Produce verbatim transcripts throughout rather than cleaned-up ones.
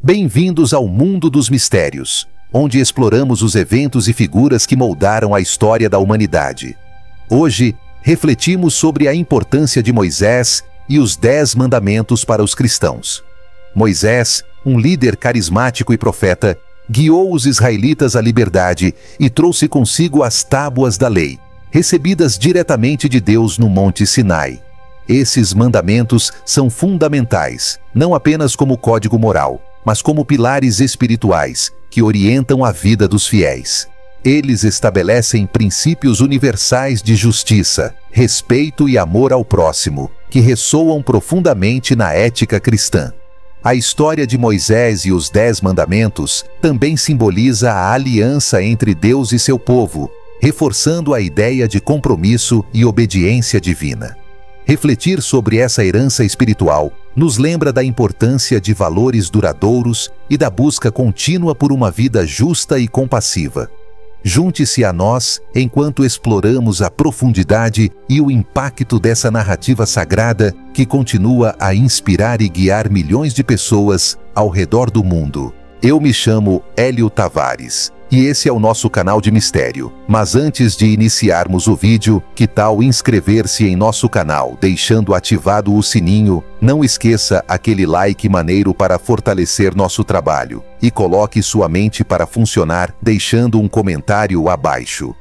Bem-vindos ao Mundo dos Mistérios, onde exploramos os eventos e figuras que moldaram a história da humanidade. Hoje, refletimos sobre a importância de Moisés e os Dez Mandamentos para os cristãos. Moisés, um líder carismático e profeta, guiou os israelitas à liberdade e trouxe consigo as tábuas da lei, recebidas diretamente de Deus no Monte Sinai. Esses mandamentos são fundamentais, não apenas como código moral, mas como pilares espirituais que orientam a vida dos fiéis. Eles estabelecem princípios universais de justiça, respeito e amor ao próximo, que ressoam profundamente na ética cristã. A história de Moisés e os Dez Mandamentos também simboliza a aliança entre Deus e seu povo, reforçando a ideia de compromisso e obediência divina. Refletir sobre essa herança espiritual nos lembra da importância de valores duradouros e da busca contínua por uma vida justa e compassiva. Junte-se a nós enquanto exploramos a profundidade e o impacto dessa narrativa sagrada que continua a inspirar e guiar milhões de pessoas ao redor do mundo. Eu me chamo Hélio Tavares e esse é o nosso canal de mistério. Mas antes de iniciarmos o vídeo, que tal inscrever-se em nosso canal, deixando ativado o sininho? Não esqueça aquele like maneiro para fortalecer nosso trabalho. E coloque sua mente para funcionar, deixando um comentário abaixo.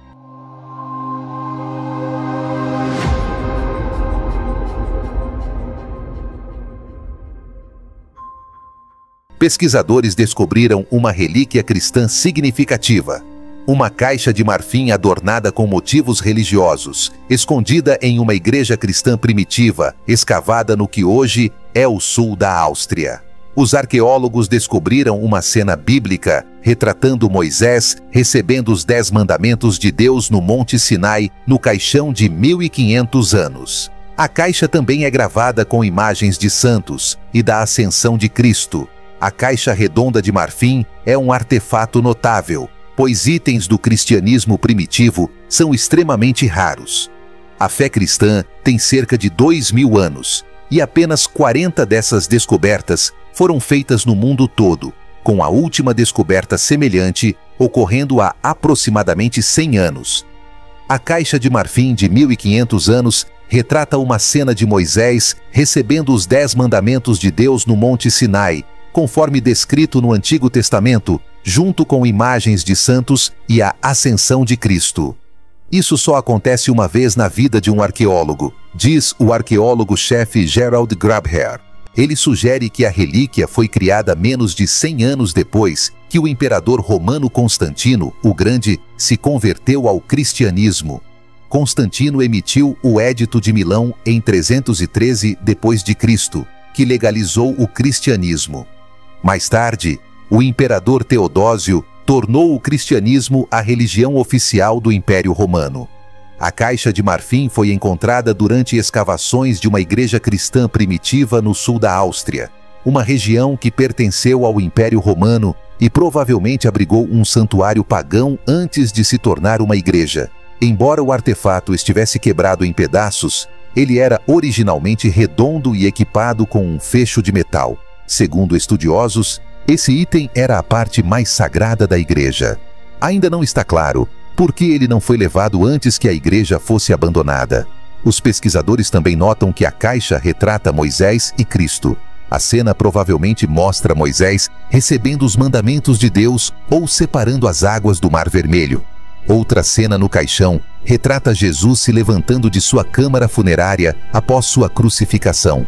Pesquisadores descobriram uma relíquia cristã significativa. Uma caixa de marfim adornada com motivos religiosos, escondida em uma igreja cristã primitiva, escavada no que hoje é o sul da Áustria. Os arqueólogos descobriram uma cena bíblica retratando Moisés recebendo os Dez Mandamentos de Deus no Monte Sinai, no caixão de mil e quinhentos anos. A caixa também é gravada com imagens de santos e da ascensão de Cristo. A caixa redonda de marfim é um artefato notável, pois itens do cristianismo primitivo são extremamente raros. A fé cristã tem cerca de dois mil anos, e apenas quarenta dessas descobertas foram feitas no mundo todo, com a última descoberta semelhante ocorrendo há aproximadamente cem anos. A caixa de marfim de mil e quinhentos anos retrata uma cena de Moisés recebendo os Dez Mandamentos de Deus no Monte Sinai, conforme descrito no Antigo Testamento, junto com imagens de santos e a ascensão de Cristo. Isso só acontece uma vez na vida de um arqueólogo, diz o arqueólogo-chefe Gerald Grabher. Ele sugere que a relíquia foi criada menos de cem anos depois que o imperador romano Constantino, o Grande, se converteu ao cristianismo. Constantino emitiu o Edito de Milão em trezentos e treze depois de Cristo, que legalizou o cristianismo. Mais tarde, o imperador Teodósio tornou o cristianismo a religião oficial do Império Romano. A caixa de marfim foi encontrada durante escavações de uma igreja cristã primitiva no sul da Áustria, uma região que pertenceu ao Império Romano e provavelmente abrigou um santuário pagão antes de se tornar uma igreja. Embora o artefato estivesse quebrado em pedaços, ele era originalmente redondo e equipado com um fecho de metal. Segundo estudiosos, esse item era a parte mais sagrada da igreja. Ainda não está claro por que ele não foi levado antes que a igreja fosse abandonada. Os pesquisadores também notam que a caixa retrata Moisés e Cristo. A cena provavelmente mostra Moisés recebendo os mandamentos de Deus ou separando as águas do Mar Vermelho. Outra cena no caixão retrata Jesus se levantando de sua câmara funerária após sua crucificação.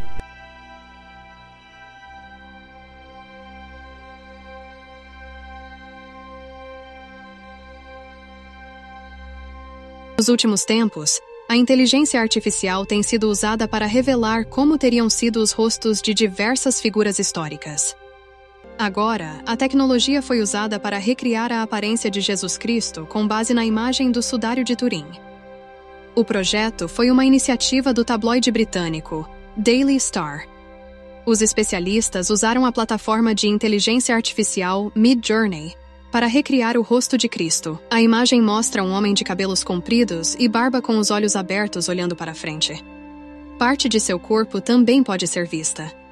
Nos últimos tempos, a inteligência artificial tem sido usada para revelar como teriam sido os rostos de diversas figuras históricas. Agora, a tecnologia foi usada para recriar a aparência de Jesus Cristo com base na imagem do Sudário de Turim. O projeto foi uma iniciativa do tabloide britânico Daily Star. Os especialistas usaram a plataforma de inteligência artificial Midjourney para recriar o rosto de Cristo. A imagem mostra um homem de cabelos compridos e barba com os olhos abertos olhando para frente. Parte de seu corpo também pode ser vista.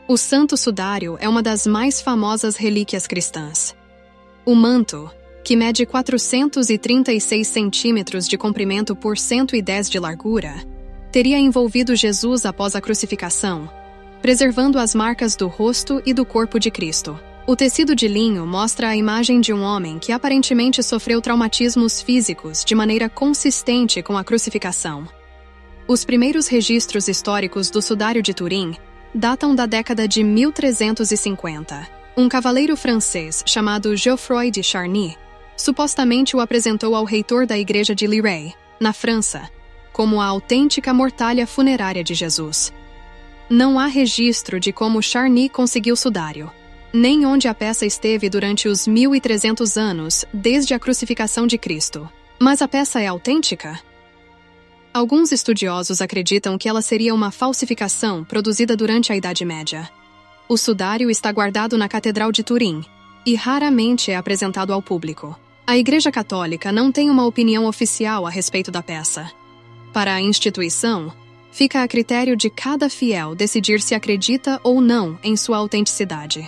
O Santo Sudário é uma das mais famosas relíquias cristãs. O manto, que mede quatrocentos e trinta e seis centímetros de comprimento por cento e dez de largura, teria envolvido Jesus após a crucificação, preservando as marcas do rosto e do corpo de Cristo. O tecido de linho mostra a imagem de um homem que aparentemente sofreu traumatismos físicos de maneira consistente com a crucificação. Os primeiros registros históricos do Sudário de Turim datam da década de mil trezentos e cinquenta. Um cavaleiro francês chamado Geoffroy de Charny supostamente o apresentou ao reitor da igreja de Liray, na França, como a autêntica mortalha funerária de Jesus. Não há registro de como Charny conseguiu o sudário, nem onde a peça esteve durante os mil e trezentos anos desde a crucificação de Cristo. Mas a peça é autêntica? Alguns estudiosos acreditam que ela seria uma falsificação produzida durante a Idade Média. O sudário está guardado na Catedral de Turim e raramente é apresentado ao público. A Igreja Católica não tem uma opinião oficial a respeito da peça. Para a instituição, fica a critério de cada fiel decidir se acredita ou não em sua autenticidade.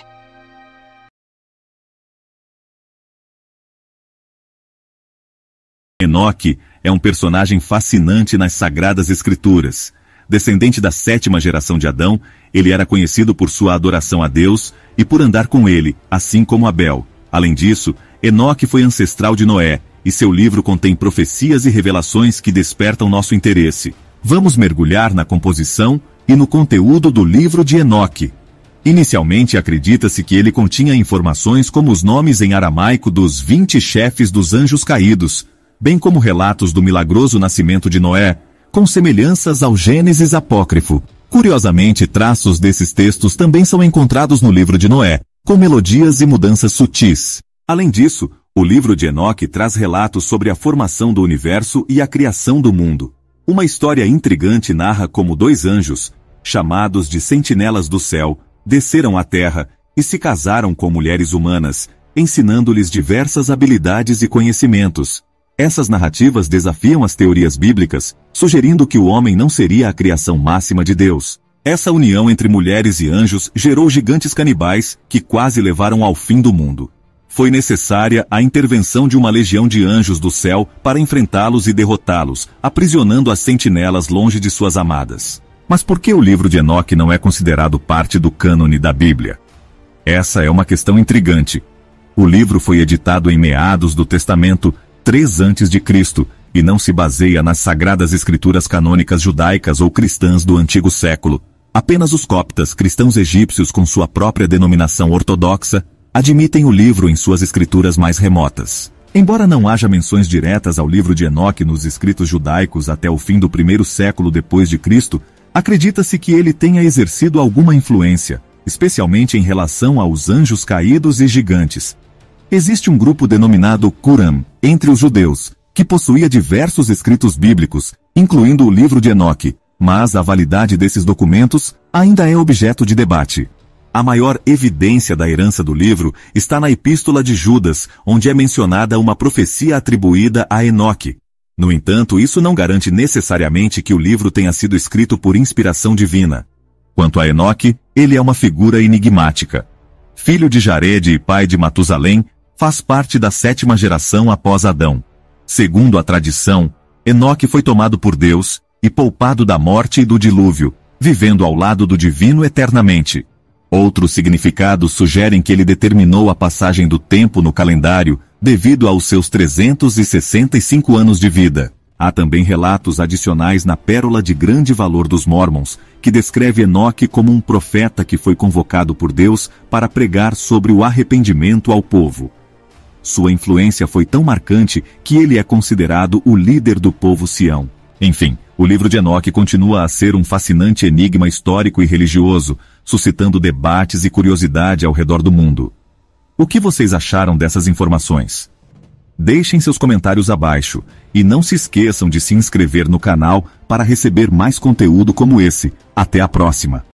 Enoque é um personagem fascinante nas Sagradas Escrituras. Descendente da sétima geração de Adão, ele era conhecido por sua adoração a Deus e por andar com ele, assim como Abel. Além disso, Enoque foi ancestral de Noé, e seu livro contém profecias e revelações que despertam nosso interesse. Vamos mergulhar na composição e no conteúdo do livro de Enoque. Inicialmente acredita-se que ele continha informações como os nomes em aramaico dos vinte chefes dos anjos caídos, bem como relatos do milagroso nascimento de Noé, com semelhanças ao Gênesis apócrifo. Curiosamente, traços desses textos também são encontrados no livro de Noé, com melodias e mudanças sutis. Além disso, o livro de Enoque traz relatos sobre a formação do universo e a criação do mundo. Uma história intrigante narra como dois anjos, chamados de sentinelas do céu, desceram à terra e se casaram com mulheres humanas, ensinando-lhes diversas habilidades e conhecimentos. Essas narrativas desafiam as teorias bíblicas, sugerindo que o homem não seria a criação máxima de Deus. Essa união entre mulheres e anjos gerou gigantes canibais que quase levaram ao fim do mundo. Foi necessária a intervenção de uma legião de anjos do céu para enfrentá-los e derrotá-los, aprisionando as sentinelas longe de suas amadas. Mas por que o livro de Enoque não é considerado parte do cânone da Bíblia? Essa é uma questão intrigante. O livro foi editado em meados do Testamento três antes de Cristo, e não se baseia nas sagradas escrituras canônicas judaicas ou cristãs do antigo século. Apenas os coptas, cristãos egípcios com sua própria denominação ortodoxa, admitem o livro em suas escrituras mais remotas. Embora não haja menções diretas ao livro de Enoque nos escritos judaicos até o fim do primeiro século depois de Cristo, acredita-se que ele tenha exercido alguma influência, especialmente em relação aos anjos caídos e gigantes. Existe um grupo denominado Qumran entre os judeus, que possuía diversos escritos bíblicos, incluindo o livro de Enoque, mas a validade desses documentos ainda é objeto de debate. A maior evidência da herança do livro está na Epístola de Judas, onde é mencionada uma profecia atribuída a Enoque. No entanto, isso não garante necessariamente que o livro tenha sido escrito por inspiração divina. Quanto a Enoque, ele é uma figura enigmática. Filho de Jared e pai de Matusalém, faz parte da sétima geração após Adão. Segundo a tradição, Enoque foi tomado por Deus e poupado da morte e do dilúvio, vivendo ao lado do divino eternamente. Outros significados sugerem que ele determinou a passagem do tempo no calendário devido aos seus trezentos e sessenta e cinco anos de vida. Há também relatos adicionais na Pérola de Grande Valor dos Mórmons, que descreve Enoque como um profeta que foi convocado por Deus para pregar sobre o arrependimento ao povo. Sua influência foi tão marcante que ele é considerado o líder do povo Sião. Enfim, o livro de Enoque continua a ser um fascinante enigma histórico e religioso, suscitando debates e curiosidade ao redor do mundo. O que vocês acharam dessas informações? Deixem seus comentários abaixo e não se esqueçam de se inscrever no canal para receber mais conteúdo como esse. Até a próxima!